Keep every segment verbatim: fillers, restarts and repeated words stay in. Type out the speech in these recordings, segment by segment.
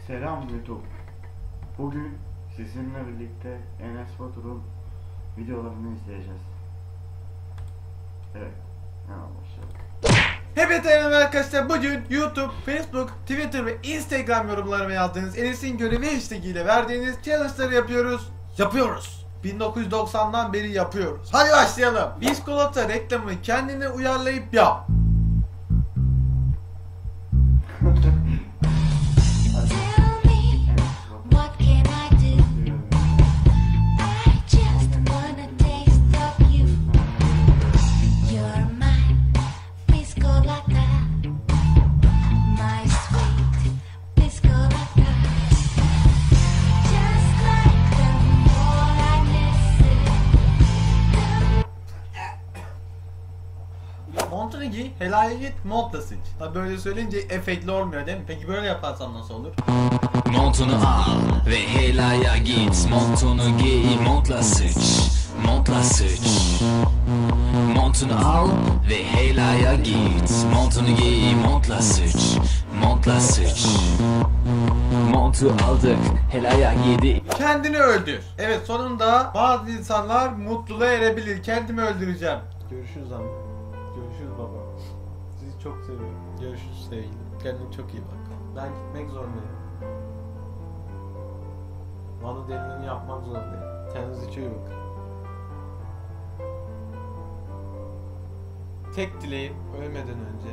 Selam YouTube. Bugün sizinle birlikte Enes Batur'un videolarını izleyeceğiz. Evet, hemen başlayalım. Hepinize merhaba arkadaşlar. Bugün YouTube, Facebook, Twitter ve Instagram yorumlarıma yazdığınız Enes'in görevi hashtagiyle verdiğiniz challenge'ları yapıyoruz. Yapıyoruz. bin dokuz yüz doksandan beri yapıyoruz. Hadi başlayalım. Biskolata reklamını kendine uyarlayıp yap. Montunu giy, helaya git, montla sıç. Tabi böyle söyleyince efektli olmuyor değil mi? Peki böyle yaparsam nasıl olur? Montunu al ve helaya git. Montunu giy, montla sıç. Montla sıç. Montunu al ve helaya git. Montunu giy, montla sıç. Montla sıç. Montu aldık, helaya giydik. Kendini öldür. Evet, sonunda bazı insanlar mutluluğa erebilir. Kendimi öldüreceğim. Görüşürüz ama. Görüşürüz baba. Sizi çok seviyorum. Görüşürüz sevgilim. Kendine çok iyi bak. Ben gitmek zorundayım. Bana dediğini yapmak zorundayım. Kendinize çok iyi bakın. Tek dileğim ölmeden önce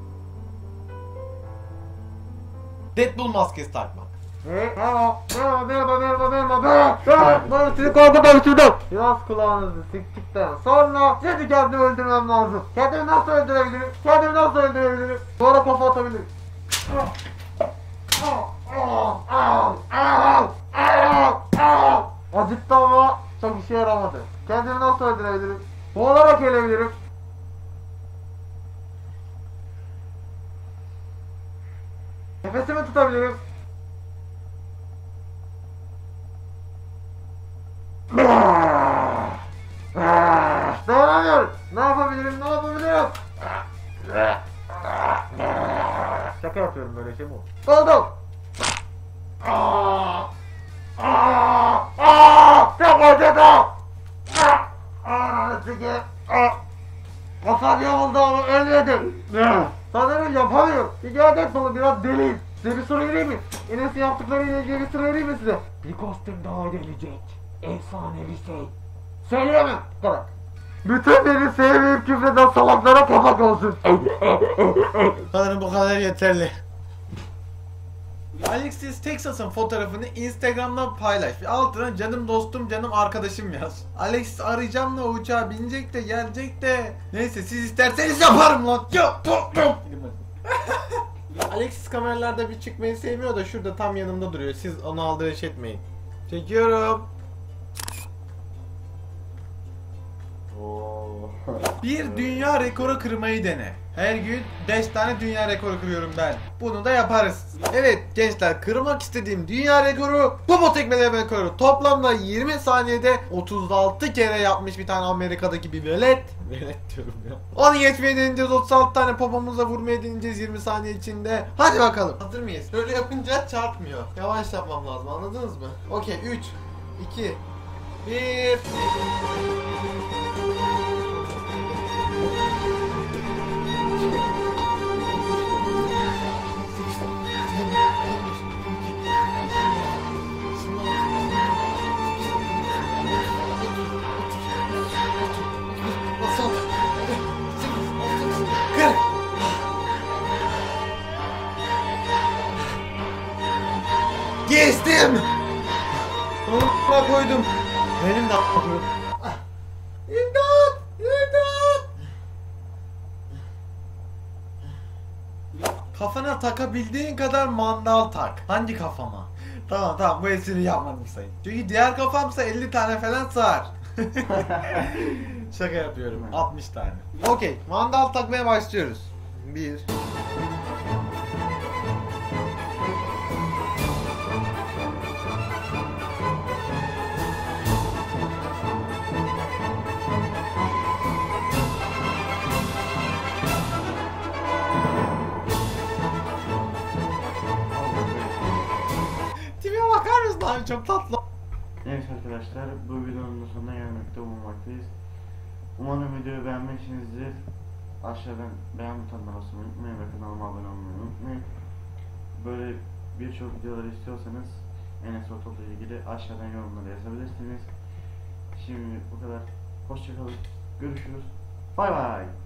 Deadpool maskesi takmak. Merhaba, merhaba, merhaba, merhaba, merhaba, merhaba. Bana sizi korkutan biraz kulağınızı siktikten sonra sizi kendimi öldürmem lazım. Kendimi nasıl öldürebilirim? Kendimi nasıl öldürebilirim? Duvara kafa atabilirim. Acıttı ama çok işe yaramadı. Kendimi nasıl öldürebilirim? Boğularak ölebilirim. Nefesimi tutabilirim. Dayanamıyorum. Ne yapabilirim? Ne yapabilirim? Şaka yapıyorum, böyle şey mi olur? Oldum. Çok acıdı. Ananı sikeyim. Kafam yamuldu ama ölmedim. Sanırım yapamıyorum. Bir adet dolu, biraz deliyim. Size bir soru vereyim mi? Enes'in yaptıklarıyla ilgili bir soru vereyim mi size? Bir kostüm daha gelecek. Efsane bir şey. Söyleyemem. Kadar. Bütün beni sevmeyip küfreden salaklara kapak olsun. Sanırım bu kadar yeterli. Alexis Texas'ın fotoğrafını Instagram'dan paylaş. Altına canım dostum, canım arkadaşım yaz. Alexis arayacağım da uçağa binecek de gelecek de. Neyse, siz isterseniz yaparım lan. Alexis kameralarda bir çıkmayı sevmiyor da şurada tam yanımda duruyor. Siz onu aldırış etmeyin. Çekiyorum. Bir dünya rekoru kırmayı dene. Her gün beş tane dünya rekoru kırıyorum ben. Bunu da yaparız. Evet gençler, kırmak istediğim dünya rekoru popo tekmeleme rekoru. Toplamda yirmi saniyede otuz altı kere yapmış bir tane Amerika'daki bir velet. Velet diyorum ya. Onu geçmeye deneyeceğiz. otuz altı tane popomuzla vurmaya deneyeceğiz yirmi saniye içinde. Hadi bakalım. Hazır mıyız? Böyle yapınca çarpmıyor. Yavaş yapmam lazım, anladınız mı? Okey, üç, iki, bir. Geçtim. Ona koydum. Benim de koydum. İmdat! İmdat! Kafana takabildiğin kadar mandal tak. Hangi kafama? Tamam tamam, bu esiri yapmadım sayın. Çünkü diğer kafamsa elli tane falan sığar. Şaka yapıyorum. altmış tane. Okey, mandal takmaya başlıyoruz. Bir. çok tatlı. Evet arkadaşlar, bu videonun da sonuna gelmekte bulunmaktayız. Umarım videoyu beğenmişsinizdir. Aşağıdan beğen butonuna basmayı unutmayın ve kanalıma abone olmayı unutmayın. Böyle birçok videolar istiyorsanız Enes Batur ile ilgili aşağıdan yorumlara yazabilirsiniz. Şimdi bu kadar. Hoşçakalın. Görüşürüz. Bay bay.